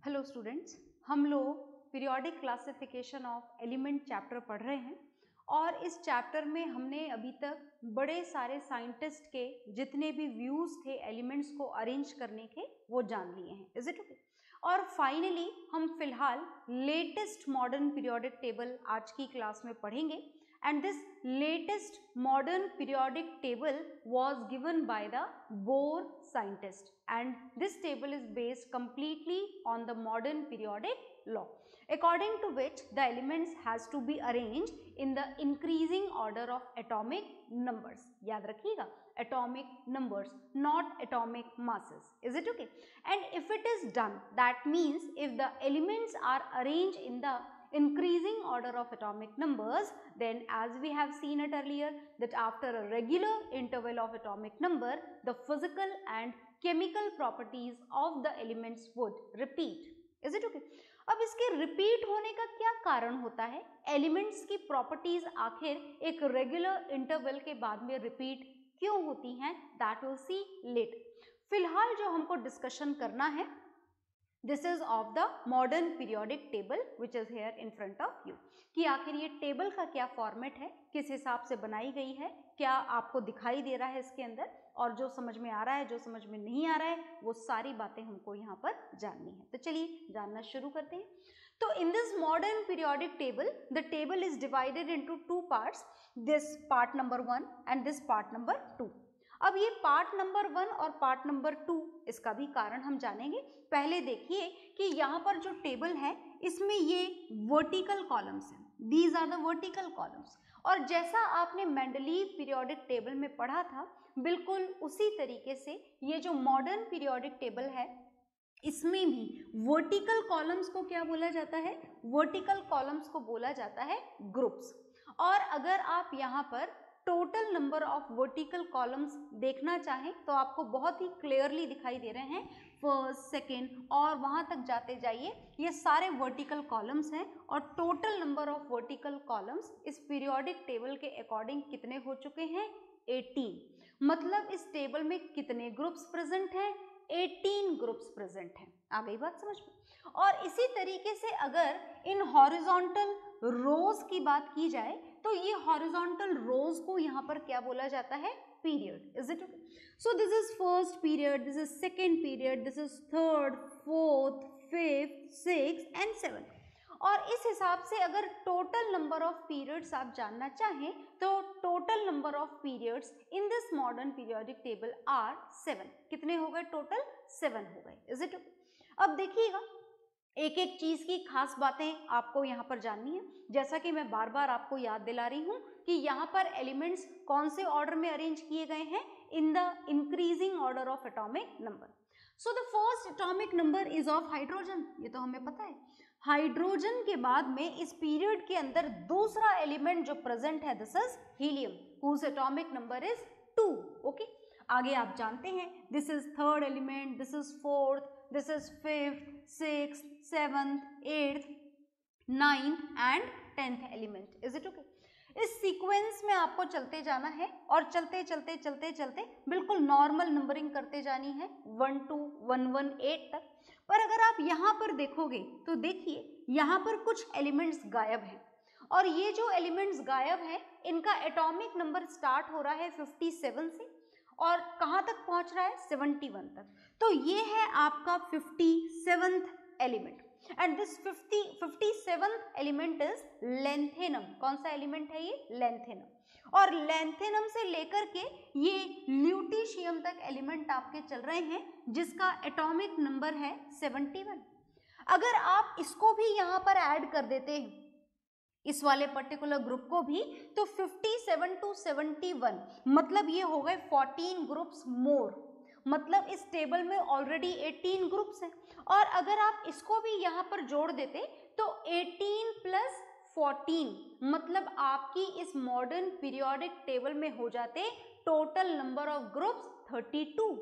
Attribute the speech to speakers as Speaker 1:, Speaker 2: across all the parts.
Speaker 1: Hello students, हम लोग periodic classification of element chapter पढ़ रहे हैं और इस चैप्टर में हमने अभी तक बड़े सारे साइंटिस्ट के जितने भी व्यूज़ थे एलिमेंट्स को अरेंज करने के वो जान लिए हैं। Is it okay? और फाइनली हम फिलहाल लेटेस्ट मॉडर्न पीरियोडिक टेबल आज की क्लास में पढ़ेंगे and this latest modern periodic table was given by the Bohr scientist and this table is based completely on the modern periodic law according to which the elements has to be arranged in the increasing order of atomic numbers. याद रखिएगा, atomic numbers, not atomic masses. Is it okay? And if it is done, that means if the elements are arranged in the increasing order of atomic numbers, then as we have seen it earlier that after a regular interval of atomic number, the physical and chemical properties of the elements would repeat. Is it okay? अब इसके repeat होने का क्या कारण होता है? Elements की properties आखिर एक रेगुलर इंटरवल के बाद में रिपीट क्यों होती हैं? That will see later. फिलहाल जो हमको डिस्कशन करना है, this is of the modern periodic table which is here in front of you, कि आखिर ये टेबल का क्या फॉर्मेट है, किस हिसाब से बनाई गई है, क्या आपको दिखाई दे रहा है इसके अंदर, और जो समझ में आ रहा है, जो समझ में नहीं आ रहा है, वो सारी बातें हमको यहाँ पर जाननी है. तो चलिए जानना शुरू करते हैं. तो in this modern periodic table, the table is divided into two parts, this part number 1 and this part number 2. अब ये पार्ट नंबर 1 और पार्ट नंबर 2, इसका भी कारण हम जानेंगे. पहले देखिए कि यहाँ पर जो टेबल है इसमें ये वर्टिकल कॉलम्स हैं, these are the vertical columns. और जैसा आपने मेंडलीव पीरियोडिक टेबल में पढ़ा था, बिल्कुल उसी तरीके से ये जो मॉडर्न पीरियोडिक टेबल है इसमें भी वर्टिकल कॉलम्स को क्या बोला जाता है? वर्टिकल कॉलम्स को बोला जाता है ग्रुप्स. और अगर आप यहाँ पर total number of vertical columns देखना चाहें तो आपको बहुत ही क्लियरली दिखाई दे रहे हैं. फर्स्ट, सेकेंड और वहां तक जाते जाइए, ये सारे वर्टिकल कॉलम्स हैं. और total number of vertical columns इस पीरियोडिक टेबल के अकॉर्डिंग कितने हो चुके हैं? 18. मतलब इस टेबल में कितने ग्रुप्स प्रेजेंट हैं? 18 ग्रुप्स प्रेजेंट हैं. आ गई बात समझ में? और इसी तरीके से अगर इन हॉरिजॉन्टल रोज की बात की जाए तो ये हॉरिजॉन्टल रोज को यहाँ पर क्या बोला जाता है? Period. Is it okay? So this is first period, this is second period, this is third, fourth, fifth, sixth and seventh. और इस हिसाब से अगर टोटल नंबर ऑफ पीरियड्स आप जानना चाहें तो total number of periods in this modern periodic table are 7. कितने हो गए? टोटल 7 हो गए. Is it okay? अब देखिएगा, एक एक चीज की खास बातें आपको यहाँ पर जाननी है. जैसा कि मैं बार बार आपको याद दिला रही हूँ कि यहाँ पर एलिमेंट्स कौन से ऑर्डर में अरेंज किए गए हैं? In the increasing order of atomic number. So the first atomic number is of hydrogen. ये तो हमें पता है. हाइड्रोजन के बाद में इस पीरियड के अंदर दूसरा एलिमेंट जो प्रेजेंट है, this is helium, whose atomic number is 2. Okay, आगे आप जानते हैं this is third element, this is fourth, this is 5th, 6th, 7th, 8th, 9th and 10th element. Is it okay? इस सीक्वेंस में आपको चलते जाना है और चलते चलते चलते चलते बिल्कुल नॉर्मल नंबरिंग करते जानी है 1 to 118 तक. पर अगर आप यहाँ पर देखोगे तो देखिए यहाँ पर कुछ एलिमेंट्स गायब हैं. और ये जो एलिमेंट्स गायब हैं इनका एटॉमिक नंबर स्टार्ट हो रहा है 57 से और कहाँ तक पहुँच रहा है? 71 तक. तो ये है आपका 57th element. And this 57th element is lanthanum. कौन सा एलिमेंट है ये? लेंथेनम. और लेंथेनम से लेकर के ये ल्यूटिशियम तक एलिमेंट आपके चल रहे हैं जिसका एटॉमिक नंबर है 71. अगर आप इसको भी यहाँ पर ऐड कर देते हैं, इस वाले पर्टिकुलर ग्रुप को भी, तो 57 to 71 मतलब ये हो गए 14 ग्रुप्स मोर. मतलब इस टेबल में ऑलरेडी 18 ग्रुप्स हैं. और अगर आप इसको भी यहाँ पर जोड़ देते तो 18 प्लस 14 मतलब आपकी इस मॉडर्न पीरियोडिक टेबल में हो जाते टोटल नंबर ऑफ ग्रुप्स 32.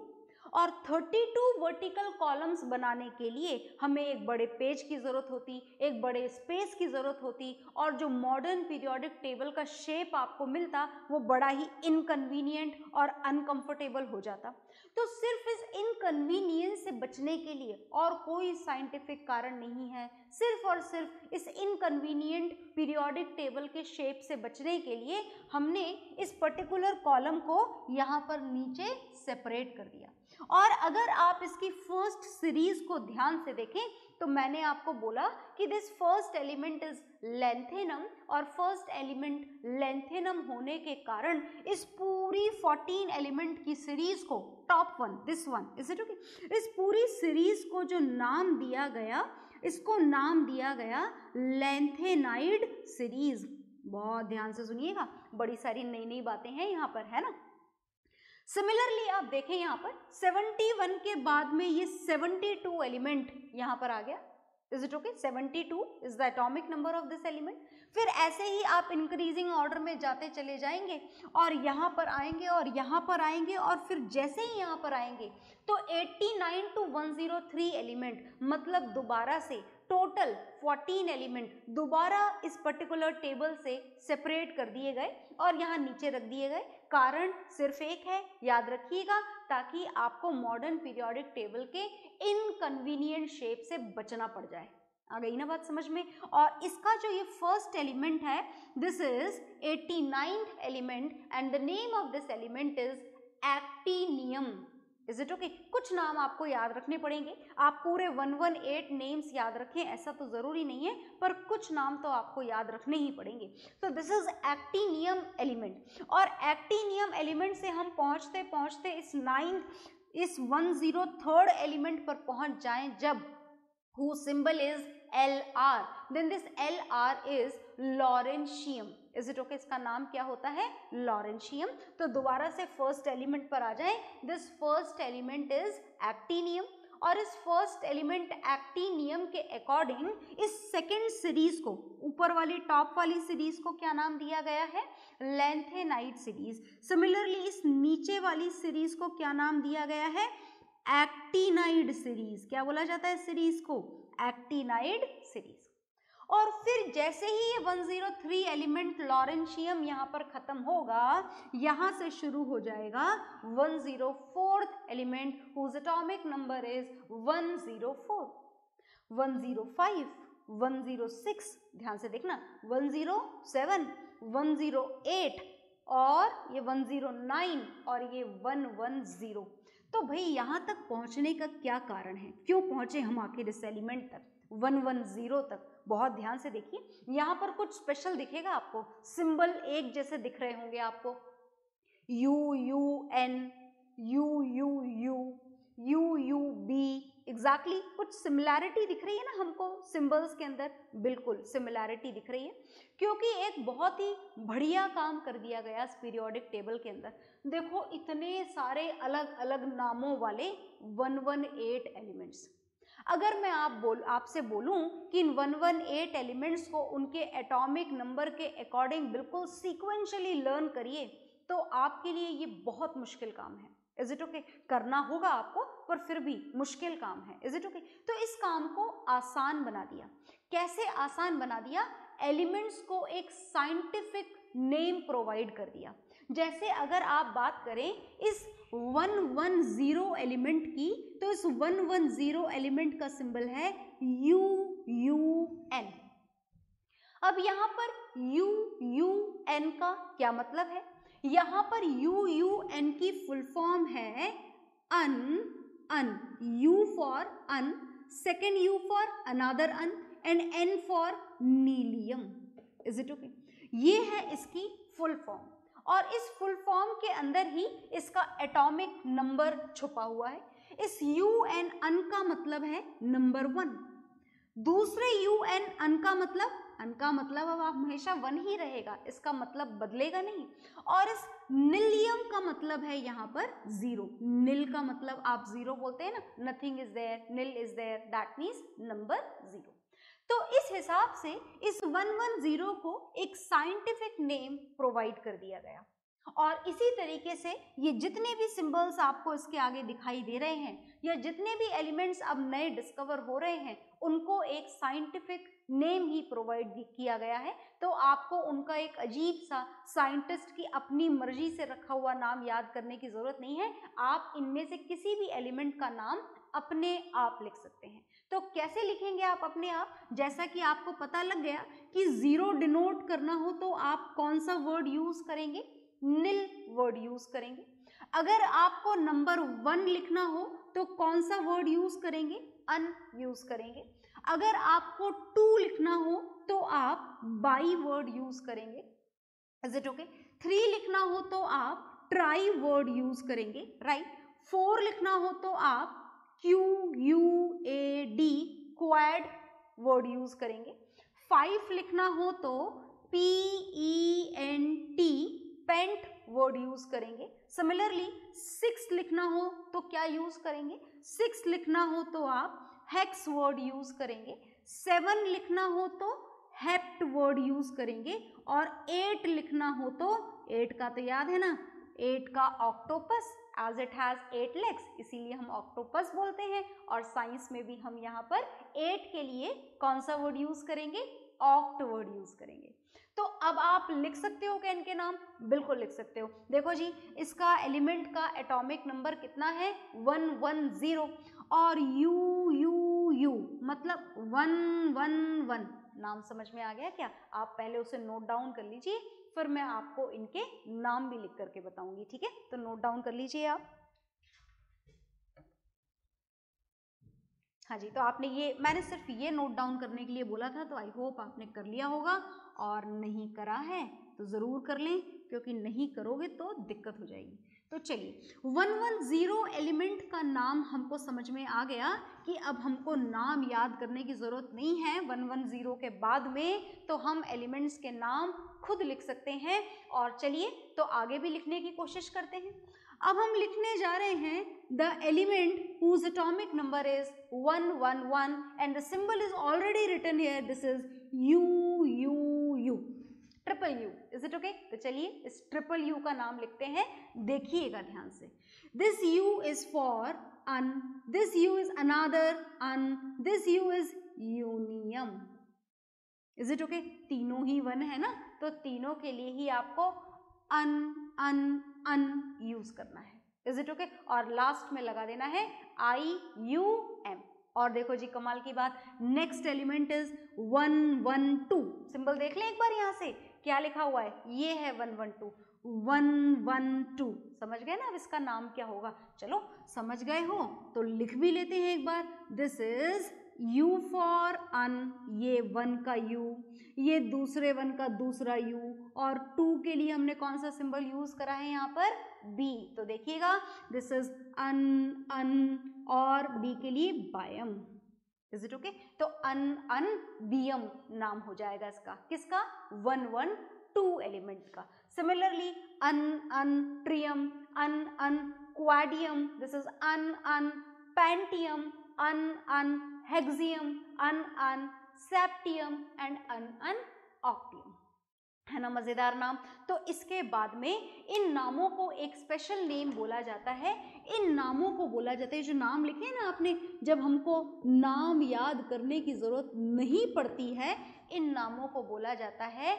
Speaker 1: और 32 वर्टिकल कॉलम्स बनाने के लिए हमें एक बड़े पेज की ज़रूरत होती, एक बड़े स्पेस की ज़रूरत होती, और जो मॉडर्न पीरियोडिक टेबल का शेप आपको मिलता वो बड़ा ही इनकन्वीनियंट और अनकंफर्टेबल हो जाता। तो सिर्फ इस इनकन्वीनियंस से बचने के लिए और कोई साइंटिफिक कारण नहीं है, सिर्फ और सिर्फ इस इनकन्वीनियंट पीरियोडिक टेबल के शेप से बचने के लिए हमने इस पर्टिकुलर कॉलम को यहाँ पर नीचे सेपरेट कर दिया। और अगर आप इसकी फर्स्ट सीरीज को ध्यान से देखें तो मैंने आपको बोला कि this first element is lanthanum, और फर्स्ट एलिमेंट लेंथेनम होने के कारण इस पूरी 14 एलिमेंट की सीरीज को, top one this one is it okay, इस पूरी सीरीज को जो नाम दिया गया, इसको नाम दिया गया लेंथेनाइड सीरीज। बहुत ध्यान से सुनिएगा, बड़ी सारी नई नई बातें हैं यहाँ पर, है ना। सिमिलरली आप देखें यहाँ पर 71 के बाद में ये 72 एलिमेंट यहाँ पर आ गया। Is it okay? 72 is the atomic number of this element. फिर ऐसे ही आप इंक्रीजिंग ऑर्डर में जाते चले जाएंगे और यहाँ पर आएंगे और यहाँ पर आएंगे, और फिर जैसे ही यहाँ पर आएंगे तो 89 to 103 एलिमेंट, मतलब दोबारा से टोटल 14 एलिमेंट दोबारा इस पर्टिकुलर टेबल से सेपरेट कर दिए गए और यहाँ नीचे रख दिए गए। कारण सिर्फ एक है, याद रखिएगा, ताकि आपको मॉडर्न पीरियोडिक टेबल के इनकन्वीनियंट शेप से बचना पड़ जाए। आ गई ना बात समझ में। और इसका जो ये फर्स्ट एलिमेंट है, this is 89th element and the name of this element is actinium. Is it okay? कुछ नाम आपको याद रखने पड़ेंगे। आप पूरे 118 नेम्स याद रखें ऐसा तो जरूरी नहीं है, पर कुछ नाम तो आपको याद रखने ही पड़ेंगे। तो दिस इज एक्टिनियम एलिमेंट। और एक्टिनियम एलिमेंट से हम पहुंचते पहुंचते इस 103rd एलिमेंट पर पहुंच जाएं जब whose symbol is Lr, then this Lr is lawrencium. Is it okay? इसका नाम क्या होता है? लॉरेंशियम। तो दोबारा से फर्स्ट एलिमेंट पर आ जाए। This first element is actinium, और इस फर्स्ट एलिमेंट एक्टिनियम के अकॉर्डिंग इस सेकेंड सीरीज को, ऊपर वाली टॉप वाली सीरीज को क्या नाम दिया गया है? Lanthanide series. सिमिलरली इस नीचे वाली सीरीज को क्या नाम दिया गया है? Actinide series. क्या बोला जाता है सीरीज को? Actinide series. और फिर जैसे ही ये 103 एलिमेंट लॉरेंशियम यहाँ पर खत्म होगा, यहाँ से शुरू हो जाएगा 104th element whose atomic number is 104, 105, 106, ध्यान से देखना, 107, 108 और ये 109 और ये 110। तो भाई यहाँ तक पहुँचने का क्या कारण है? क्यों पहुँचे हम आखिर इस एलिमेंट तक, 110 तक? बहुत ध्यान से देखिए, यहाँ पर कुछ स्पेशल दिखेगा आपको, सिंबल एक जैसे दिख रहे होंगे आपको, U U N, U U U, U U B, exactly कुछ सिमिलैरिटी दिख रही है ना हमको सिंबल्स के अंदर? बिल्कुल सिमिलैरिटी दिख रही है, क्योंकि एक बहुत ही बढ़िया काम कर दिया गया इस पीरियोडिक टेबल के अंदर। देखो इतने सारे अलग अलग नामों वाले 118 एलिमेंट्स। अगर मैं आपसे बोलूं कि इन 118 एलिमेंट्स को उनके एटॉमिक नंबर के अकॉर्डिंग बिल्कुल सीक्वेंशियली लर्न करिए, तो आपके लिए ये बहुत मुश्किल काम है। Is it okay? करना होगा आपको, पर फिर भी मुश्किल काम है। Is it okay? तो इस काम को आसान बना दिया। कैसे आसान बना दिया? एलिमेंट्स को एक साइंटिफिक नेम प्रोवाइड कर दिया। जैसे अगर आप बात करें इस 110 एलिमेंट की, तो इस 110 एलिमेंट का सिंबल है UUN। अब यहाँ पर UUN का क्या मतलब है? यहाँ पर UUN की फुल फॉर्म है un, U for un, second U for another un, and N for nilium. Is it okay? ये है इसकी फुल फॉर्म, और इस फुल फॉर्म के अंदर ही इसका एटॉमिक नंबर छुपा हुआ है। इस UN अन का मतलब है नंबर 1। दूसरे UN अन का मतलब अब आप हमेशा 1 ही रहेगा, इसका मतलब बदलेगा नहीं। और इस नीलियम का मतलब है यहाँ पर 0। नील का मतलब आप 0 बोलते हैं ना, nothing is there, nil is there, that means number 0। तो इस हिसाब से इस 110 को एक साइंटिफिक नेम प्रोवाइड कर दिया गया। और इसी तरीके से ये जितने भी सिंबल्स आपको इसके आगे दिखाई दे रहे हैं या जितने भी एलिमेंट्स अब नए डिस्कवर हो रहे हैं उनको एक साइंटिफिक नेम ही प्रोवाइड किया गया है। तो आपको उनका एक अजीब सा साइंटिस्ट की अपनी मर्जी से रखा हुआ नाम याद करने की जरूरत नहीं है। आप इनमें से किसी भी एलिमेंट का नाम अपने आप लिख सकते हैं। तो कैसे लिखेंगे आप अपने आप? जैसा कि आपको पता लग गया कि 0 डिनोट करना हो तो आप कौन सा वर्ड यूज करेंगे? नील वर्ड यूज करेंगे। अगर आपको नंबर 1 लिखना हो तो कौन सा वर्ड यूज करेंगे? अन यूज करेंगे। अगर आपको 2 लिखना हो तो आप बाई वर्ड यूज करेंगे। Is it okay? 3 लिखना हो तो आप ट्राई वर्ड यूज करेंगे, राइट? 4 लिखना हो तो आप QUAD क्वाड वर्ड यूज करेंगे। 5 लिखना हो तो PENT पेंट वर्ड यूज करेंगे। सिमिलरली 6 लिखना हो तो क्या यूज करेंगे? 6 लिखना हो तो आप हेक्स वर्ड यूज करेंगे। 7 लिखना हो तो हेप्ट वर्ड यूज करेंगे। और 8 लिखना हो तो 8 का तो याद है ना, 8 का octopus, as it has 8 legs, इसीलिए हम ऑक्टोपस बोलते हैं। और साइंस में भी हम यहाँ पर 8 के लिए कौन सा वर्ड यूज करेंगे? ऑक्ट वर्ड यूज करेंगे। तो अब आप लिख सकते हो क्या इनके नाम? बिल्कुल लिख सकते हो। देखो जी, इसका एलिमेंट का एटॉमिक नंबर कितना है? 110। और यू मतलब 111। नाम समझ में आ गया क्या? आप पहले उसे नोट डाउन कर लीजिए, फिर मैं आपको इनके नाम भी लिख करके बताऊंगी, ठीक है? तो नोट डाउन कर लीजिए आप। हाँ जी, तो आपने ये, मैंने सिर्फ ये नोट डाउन करने के लिए बोला था, तो आई होप आपने कर लिया होगा। और नहीं करा है तो ज़रूर कर लें, क्योंकि नहीं करोगे तो दिक्कत हो जाएगी। तो चलिए, 110 एलिमेंट का नाम हमको समझ में आ गया कि अब हमको नाम याद करने की ज़रूरत नहीं है 110 के बाद में, तो हम एलिमेंट्स के नाम खुद लिख सकते हैं। और चलिए, तो आगे भी लिखने की कोशिश करते हैं। अब हम लिखने जा रहे हैं the element whose atomic number is 111 and the symbol is already written here. This is U, triple U. Is it okay? तो चलिए इस ट्रिपल यू का नाम लिखते हैं, देखिएगा ध्यान से। This U is for un, this U is another un, this U is unium. Is it okay? तीनों ही वन है ना, तो तीनों के लिए ही आपको अन अन अन यूज करना है। Is it okay? और लास्ट में लगा देना है IUM। और देखो जी, कमाल की बात, नेक्स्ट एलिमेंट इज 112। सिंबल देख लें एक बार, यहाँ से क्या लिखा हुआ है? ये है 112, 112। समझ गए ना अब इसका नाम क्या होगा? चलो, समझ गए हो तो लिख भी लेते हैं एक बार। This is U for un, ये 1 का U, ये दूसरे 1 का दूसरा U, और 2 के लिए हमने कौन सा सिंबल यूज करा है यहाँ पर? B। तो देखिएगा, दिस इज अन अन, और B के लिए बायम। Is it okay? तो अन अन बियम नाम हो जाएगा इसका। किसका? 112 एलिमेंट का। Similarly un un trium, un un quadium, this is un un pentium, un un hexium, un un septium and un un octium. है ना मजेदार नाम? तो इसके बाद में इन नामों को एक स्पेशल नेम बोला जाता है। इन नामों को बोला जाता है, जो नाम लिखे ना आपने, जब हमको नाम याद करने की जरूरत नहीं पड़ती है, इन नामों को बोला जाता है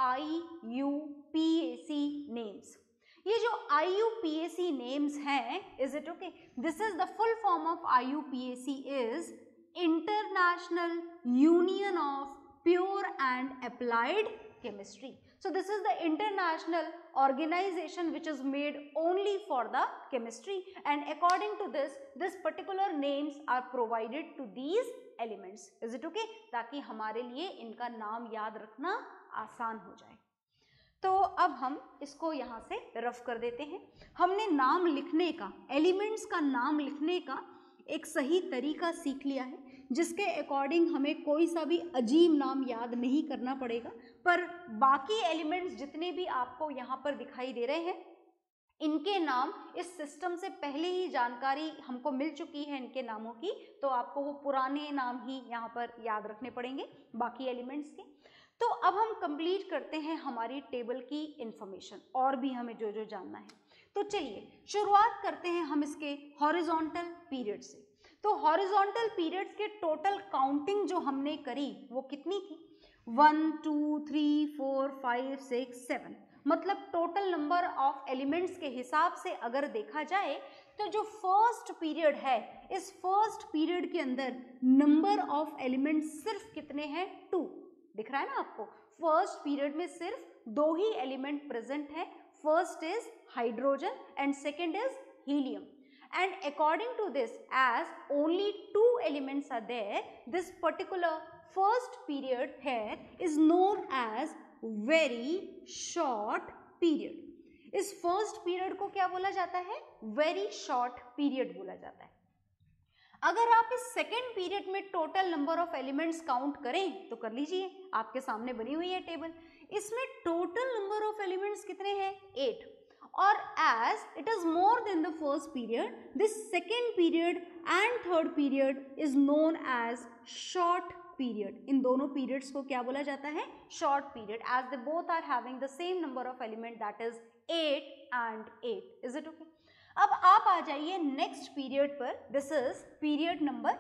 Speaker 1: IUPAC नेम्स। ये जो IUPAC नेम्स हैं, is it okay? This is the full form of IUPAC is international union of pure and applied chemistry. So this is the international organization which is made only for the chemistry, and according to this particular names are provided to these elements. Is it okay? ताकि हमारे लिए इनका नाम याद रखना आसान हो जाए। तो अब हम इसको यहाँ से रफ कर देते हैं। हमने नाम लिखने का, एलिमेंट्स का नाम लिखने का एक सही तरीका सीख लिया है, जिसके अकॉर्डिंग हमें कोई सा भी अजीब नाम याद नहीं करना पड़ेगा। पर बाकी एलिमेंट्स जितने भी आपको यहाँ पर दिखाई दे रहे हैं, इनके नाम इस सिस्टम से पहले ही जानकारी हमको मिल चुकी है इनके नामों की, तो आपको वो पुराने नाम ही यहाँ पर याद रखने पड़ेंगे बाकी एलिमेंट्स के। तो अब हम कंप्लीट करते हैं हमारी टेबल की इंफॉर्मेशन, और भी हमें जो जो जानना है। तो चलिए शुरुआत करते हैं हम इसके हॉरिजॉन्टल पीरियड से। तो हॉरिजॉन्टल पीरियड्स के टोटल काउंटिंग जो हमने करी वो कितनी थी? 1 2 3 4 5 6 7, मतलब टोटल नंबर ऑफ एलिमेंट्स के हिसाब से अगर देखा जाए तो जो फर्स्ट पीरियड है, इस फर्स्ट पीरियड के अंदर नंबर ऑफ एलिमेंट्स सिर्फ कितने हैं? 2। दिख रहा है ना आपको? फर्स्ट पीरियड में सिर्फ 2 ही एलिमेंट प्रेजेंट है। First is hydrogen and second is helium. And according to this, as only 2 elements are there, this particular first period here is known as very short period. इस first period को क्या बोला जाता है? Very short period बोला जाता है। अगर आप इस सेकेंड पीरियड में total number of elements count करें तो कर लीजिए, आपके सामने बनी हुई है टेबल। इसमें टोटल नंबर ऑफ एलिमेंट्स कितने हैं? 8। और as it is more than the first period, this second period and third period is known as short period. इन दोनों periods को क्या बोला जाता है? Short period, as they both are having the same number of element, that is 8 and 8. Is it okay? अब आप आ जाइए नेक्स्ट पीरियड पर। This is period number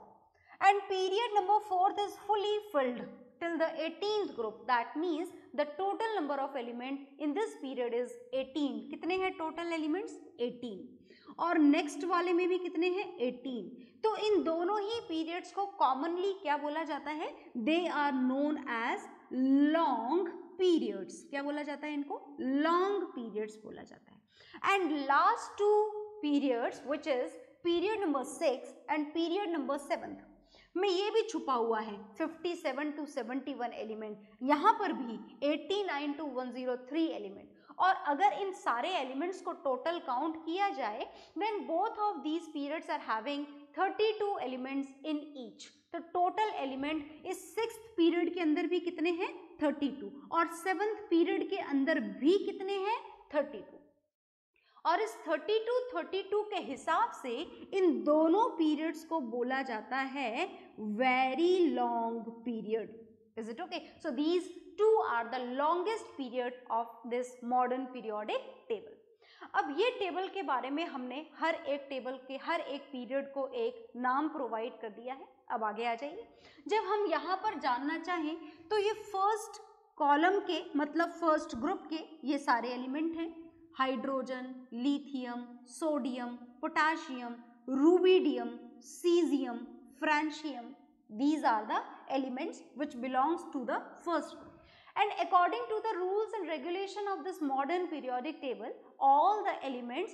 Speaker 1: 4 and period number 4 is fully filled till the 18th group. That means the total number of element in this period is 18. कितने हैं total elements? 18। और next वाले में भी कितने हैं? 18। तो इन दोनों ही पीरियड्स को कॉमनली क्या बोला जाता है? They are known as long periods. क्या बोला जाता है इनको? लॉन्ग पीरियड्स बोला जाता है। And last 2 periods which is period number 6 and period number 7 में ये भी छुपा हुआ है 57 to 71 एलिमेंट, यहाँ पर भी 89 to 103 एलिमेंट। और अगर इन सारे एलिमेंट्स को टोटल काउंट किया जाए then both of these periods are having 32 elements in each. तो टोटल एलिमेंट इस 6th पीरियड के अंदर भी कितने हैं? 32। और 7th पीरियड के अंदर भी कितने हैं? 32। और इस 32 के हिसाब से इन दोनों पीरियड्स को बोला जाता है very long period. Is it okay? So these 2 are the longest period of this modern periodic table. अब ये टेबल के बारे में हमने हर एक टेबल के हर एक पीरियड को एक नाम प्रोवाइड कर दिया है। अब आगे आ जाइए। जब हम यहाँ पर जानना चाहें तो ये फर्स्ट कॉलम के मतलब फर्स्ट ग्रुप के ये सारे एलिमेंट हैं। Hydrogen, lithium, sodium, potassium, rubidium, caesium, francium, these are the elements which belongs to the first group. And according to the rules and regulation of this modern periodic table, all the elements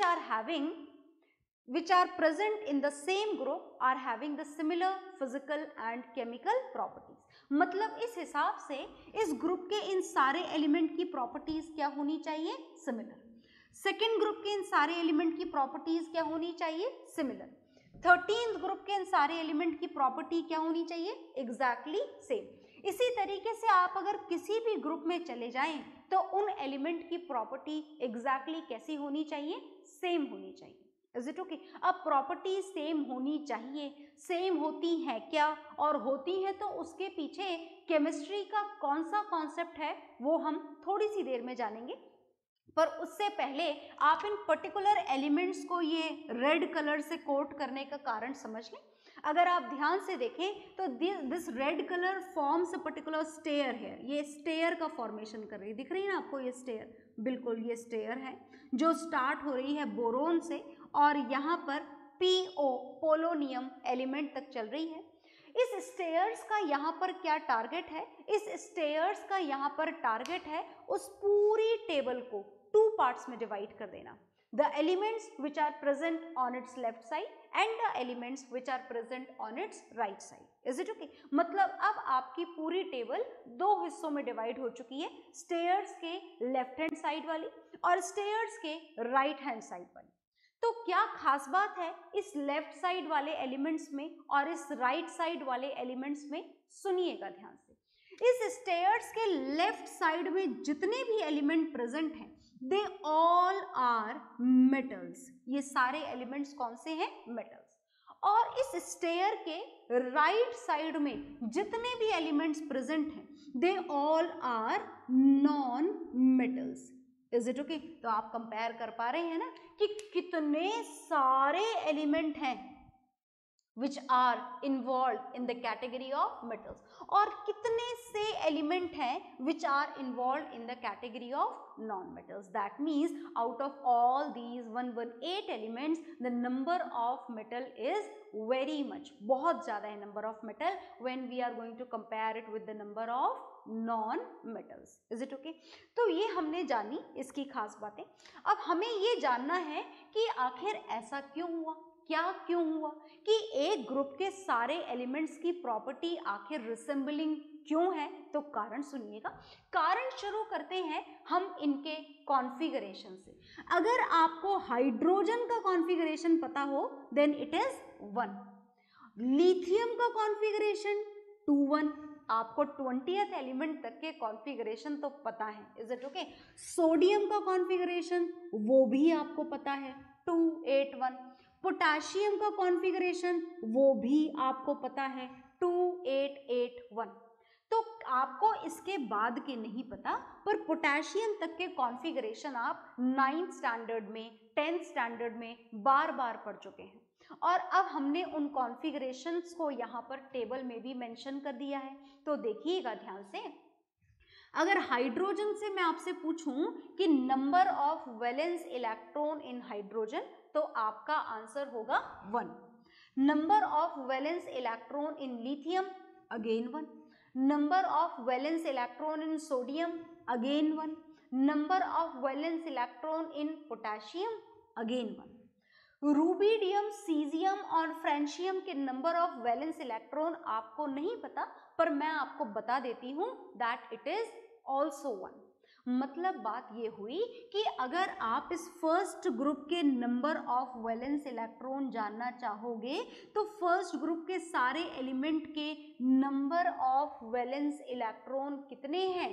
Speaker 1: which are present in the same group are having the similar physical and chemical properties. मतलब इस हिसाब से इस group के इन सारे element की properties क्या होनी चाहिए? सिमिलर। सेकेंड ग्रुप के इन सारे एलिमेंट की प्रॉपर्टीज क्या होनी चाहिए? सिमिलर। 13th ग्रुप के इन सारे एलिमेंट की प्रॉपर्टी क्या होनी चाहिए? Exactly same. इसी तरीके से आप अगर किसी भी ग्रुप में चले जाएं तो उन एलिमेंट की प्रॉपर्टी एग्जैक्टली कैसी होनी चाहिए? सेम होनी चाहिए। Is it okay? अब प्रॉपर्टी सेम होनी चाहिए, सेम होती है क्या और होती है तो उसके पीछे केमिस्ट्री का कौन सा कॉन्सेप्ट है वो हम थोड़ी सी देर में जानेंगे। पर उससे पहले आप इन पर्टिकुलर एलिमेंट्स को ये रेड कलर से कोट करने का कारण समझ लें। अगर आप ध्यान से देखें तो this red colour forms a particular stair है। ये स्टेयर का फॉर्मेशन कर रही है, दिख रही है ना आपको ये स्टेयर? बिल्कुल ये स्टेयर है जो स्टार्ट हो रही है बोरोन से और यहाँ पर PO पोलोनियम एलिमेंट तक चल रही है। इस स्टेयर्स का यहाँ पर क्या टारगेट है? इस स्टेयर्स का यहाँ पर टारगेट है उस पूरी टेबल को 2 पार्ट्स में डिवाइड कर देना। The elements which are present on its left side and the elements which are present on its right side. Is it okay? मतलब अब आपकी पूरी टेबल 2 हिस्सों में डिवाइड हो चुकी है, स्टेयर्स के लेफ्ट हैंड साइड वाली और स्टेयर्स के राइट हैंड साइड वाली। तो क्या खास बात है इस लेफ्ट साइड वाले एलिमेंट्स में और इस राइट साइड वाले एलिमेंट्स में? सुनिएगा ध्यान से। इस स्टेयर्स के लेफ्ट साइड में जितने भी एलिमेंट प्रेजेंट हैं दे ऑल आर मेटल्स, ये सारे एलिमेंट्स कौन से हैं? मेटल्स। और इस स्टेयर के राइट साइड में जितने भी एलिमेंट्स प्रेजेंट हैं they all are non metals. Is it okay? तो आप कंपेयर कर पा रहे हैं ना कि कितने सारे एलिमेंट हैं which are involved in the category of metals, और कितने से एलिमेंट हैं which are involved in the category of non-metals. That means out of all these 118 elements, the number of metal is very much, बहुत ज़्यादा है number of metal when we are going to compare it with the number of non-metals. Is it okay? तो ये हमने जानी इसकी खास बातें। अब हमें ये जानना है कि आखिर ऐसा क्यों हुआ, क्या क्यों हुआ कि एक ग्रुप के सारे एलिमेंट्स की प्रॉपर्टी आखिर रिसेंबलिंग क्यों है। तो कारण सुनिएगा। कारण शुरू करते हैं हम इनके कॉन्फ़िगरेशन से। अगर आपको हाइड्रोजन का कॉन्फ़िगरेशन पता हो देन इट इज 1, लिथियम का कॉन्फ़िगरेशन 2 1, आपको 20th एलिमेंट तक के कॉन्फ़िगरेशन तो पता है। Is it okay? सोडियम का कॉन्फ़िगरेशन वो भी आपको पता है 2 8 1, पोटाशियम का कॉन्फ़िगरेशन वो भी आपको पता है 2 8 8 1। तो आपको इसके बाद के नहीं पता, पर पोटेशियम तक के कॉन्फ़िगरेशन आप 9th स्टैंडर्ड में 10th स्टैंडर्ड में बार बार पढ़ चुके हैं। और अब हमने उन कॉन्फ़िगरेशंस को यहाँ पर टेबल में भी मेंशन कर दिया है। तो देखिएगा ध्यान से, अगर हाइड्रोजन से मैं आपसे पूछूं कि number of valence electron in hydrogen, तो आपका आंसर होगा 1। Number of valence electron in lithium, again 1। Number of valence electron in sodium, again 1। Number of valence electron in potassium, again 1। Rubidium, caesium और francium के number of valence electron आपको नहीं पता, पर मैं आपको बता देती हूं दैट इट इज ऑल्सो 1। मतलब बात ये हुई कि अगर आप इस फर्स्ट ग्रुप के नंबर ऑफ वैलेंस इलेक्ट्रॉन जानना चाहोगे तो फर्स्ट ग्रुप के सारे एलिमेंट के नंबर ऑफ वैलेंस इलेक्ट्रॉन कितने हैं?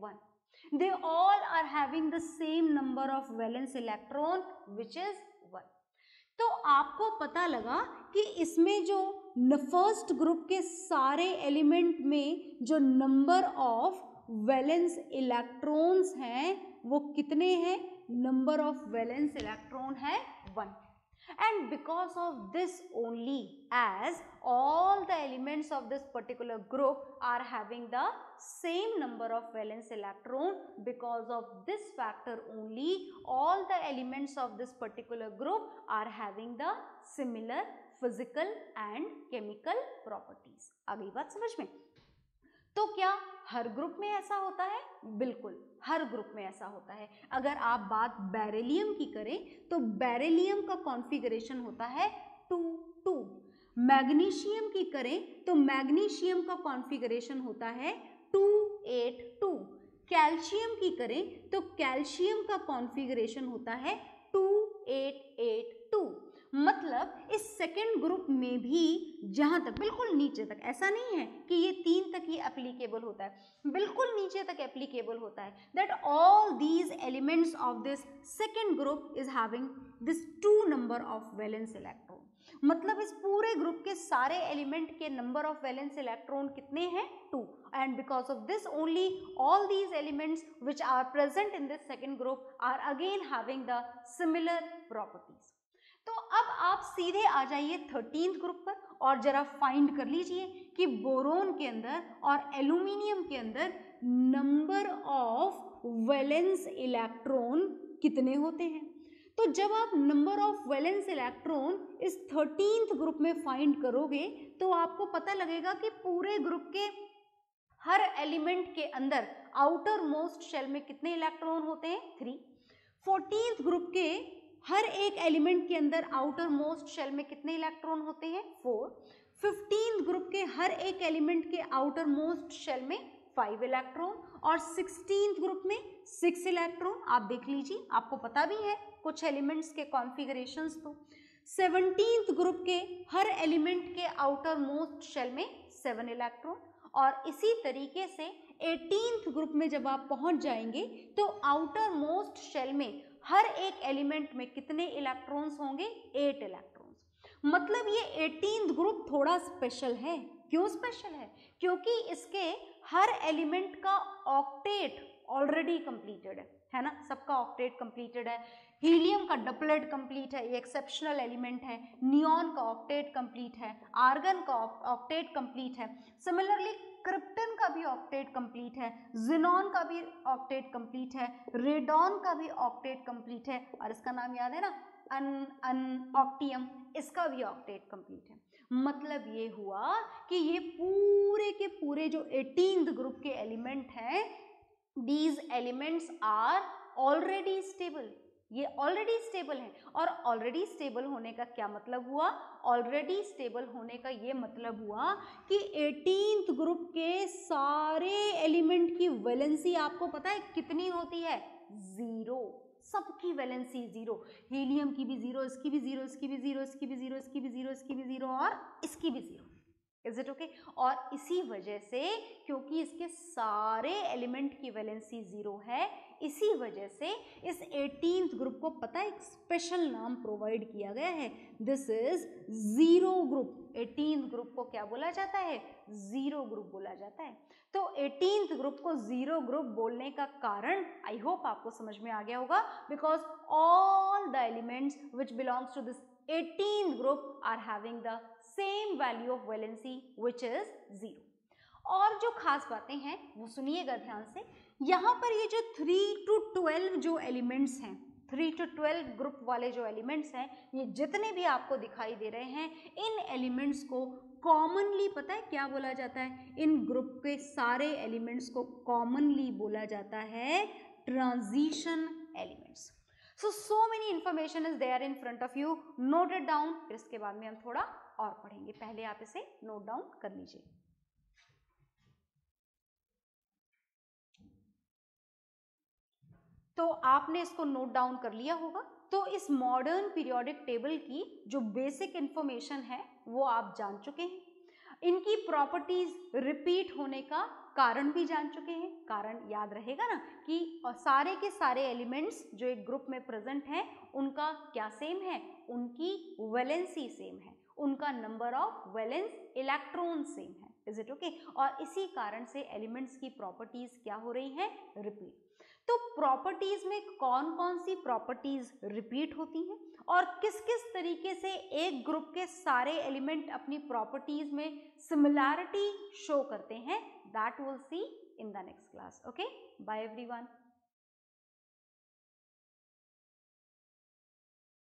Speaker 1: 1। They all are having the same number of valence electron which is 1। तो आपको पता लगा कि इसमें जो फर्स्ट ग्रुप के सारे एलिमेंट में जो नंबर ऑफ वैलेंस इलेक्ट्रॉन्स हैं वो कितने हैं? नंबर ऑफ वैलेंस इलेक्ट्रॉन है 1। And because of this only, as all the elements of this particular group are having the same number of valence electron, because of this factor only all the elements of this particular group are having the similar physical and chemical properties. आ गई बात समझ में? तो क्या हर group में ऐसा होता है? बिल्कुल, हर ग्रुप में ऐसा होता है। अगर आप बात बेरिलियम की करें तो बेरिलियम का कॉन्फ़िगरेशन होता है 2 2। मैग्नीशियम की करें तो मैग्नीशियम का कॉन्फ़िगरेशन होता है 2 8 2। कैल्शियम की करें तो कैल्शियम का कॉन्फ़िगरेशन होता है 2 8 8 2। मतलब इस सेकेंड ग्रुप में भी जहां तक बिल्कुल नीचे तक, ऐसा नहीं है कि ये 3 तक ही एप्लीकेबल होता है, बिल्कुल नीचे तक एप्लीकेबल होता है, that all these elements of this second group is having this 2 number of valence electron. मतलब इस पूरे ग्रुप के सारे एलिमेंट के नंबर ऑफ वैलेंस इलेक्ट्रॉन कितने हैं? 2। And because of this only all these elements which are present in this second group are again having the similar properties. तो अब आप सीधे आ जाइए 13th ग्रुप पर और जरा फाइंड कर लीजिए कि बोरोन के अंदर और एल्यूमिनियम के अंदर नंबर ऑफ वैलेंस इलेक्ट्रॉन कितने होते हैं। तो जब आप नंबर ऑफ वैलेंस इलेक्ट्रॉन इस 13th ग्रुप में फाइंड करोगे तो आपको पता लगेगा कि पूरे ग्रुप के हर एलिमेंट के अंदर आउटर मोस्ट शेल में कितने इलेक्ट्रॉन होते हैं? 3। 14th ग्रुप के हर एक एलिमेंट के अंदर आउटर मोस्ट शेल में कितने इलेक्ट्रॉन होते हैं? 4। 15th ग्रुप के हर एक एलिमेंट के आउटर मोस्ट शेल में 5 इलेक्ट्रॉन और 16th ग्रुप में 6 इलेक्ट्रॉन। आप देख लीजिए, आपको पता भी है कुछ एलिमेंट्स के कॉन्फ़िगरेशंस। तो 17th ग्रुप के हर एलिमेंट के आउटर मोस्ट शेल में 7 इलेक्ट्रॉन और इसी तरीके से 18th ग्रुप में जब आप पहुंच जाएंगे तो आउटर मोस्ट शेल में हर एक एलिमेंट में कितने इलेक्ट्रॉन्स होंगे? 8 इलेक्ट्रॉन्स। मतलब ये 18th ग्रुप थोड़ा स्पेशल है। क्यों स्पेशल है? क्योंकि इसके हर एलिमेंट का ऑक्टेट ऑलरेडी कंप्लीटेड है ना, सबका ऑक्टेट कंप्लीटेड है। हीलियम का डबलेट कंप्लीट है, ये एक्सेप्शनल एलिमेंट है। नियॉन का ऑक्टेट कंप्लीट है, आर्गन का ऑक्टेट कंप्लीट है। सिमिलरली क्रिप्टन का भी ऑक्टेट कंप्लीट है, जिनॉन का भी ऑक्टेट कंप्लीट है, रेडॉन का भी ऑक्टेट कंप्लीट है, और इसका नाम याद है ना, ऑक्टियम, इसका भी ऑक्टेट कंप्लीट है। मतलब ये हुआ कि ये पूरे के पूरे जो 18th ग्रुप के एलिमेंट हैं, these elements are already stable, ये ऑलरेडी स्टेबल है। और ऑलरेडी स्टेबल होने का क्या मतलब हुआ? ऑलरेडी स्टेबल होने का ये मतलब हुआ कि 18th ग्रुप के सारे एलिमेंट की वैलेंसी आपको पता है कितनी होती है? 0। सबकी वैलेंसी 0। हीलियम की भी 0, इसकी भी 0, इसकी भी 0, इसकी भी 0, इसकी भी 0, इसकी भी 0 और इसकी भी 0। Is it okay? और इसी वजह से, क्योंकि इसके सारे एलिमेंट की वैलेंसी 0 है, इसी वजह से इस 18th ग्रुप को पता है एक स्पेशल नाम प्रोवाइड किया गया है, this is zero group. 18th group को क्या बोला जाता है? जीरो ग्रुप बोला जाता है। तो 18th ग्रुप को जीरो ग्रुप बोलने का कारण आई होप आपको समझ में आ गया होगा, because all the elements which belongs to this 18th group are having the same value of valency which is 0। और जो खास बातें हैं वो सुनिएगा ध्यान से। यहाँ पर ये जो 3 to 12 जो एलिमेंट्स हैं, 3 to 12 ग्रुप वाले जो एलिमेंट्स हैं, ये जितने भी आपको दिखाई दे रहे हैं, इन एलिमेंट्स को कॉमनली पता है क्या बोला जाता है? इन ग्रुप के सारे एलिमेंट्स को कॉमनली बोला जाता है transition elements. So many information is there in front of you, note it down। फिर इसके बाद में हम थोड़ा और पढ़ेंगे, पहले आप इसे नोट डाउन कर लीजिए। तो आपने इसको नोट डाउन कर लिया होगा। तो इस मॉडर्न पीरियोडिक टेबल की जो बेसिक इंफॉर्मेशन है वो आप जान चुके हैं। इनकी प्रॉपर्टीज रिपीट होने का कारण भी जान चुके हैं। कारण याद रहेगा ना कि सारे के सारे एलिमेंट्स जो एक ग्रुप में प्रेजेंट हैं उनका क्या सेम है? उनकी वैलेंसी सेम है, उनका number of valence electron same है। Is it okay? और इसी कारण से एलिमेंट्स की प्रॉपर्टीज क्या हो रही हैं? रिपीट। तो प्रॉपर्टीज में कौन कौन सी प्रॉपर्टीज रिपीट होती हैं और किस किस तरीके से एक ग्रुप के सारे एलिमेंट अपनी प्रॉपर्टीज में सिमिलैरिटी शो करते हैं, that will see in the next class. Okay, bye everyone.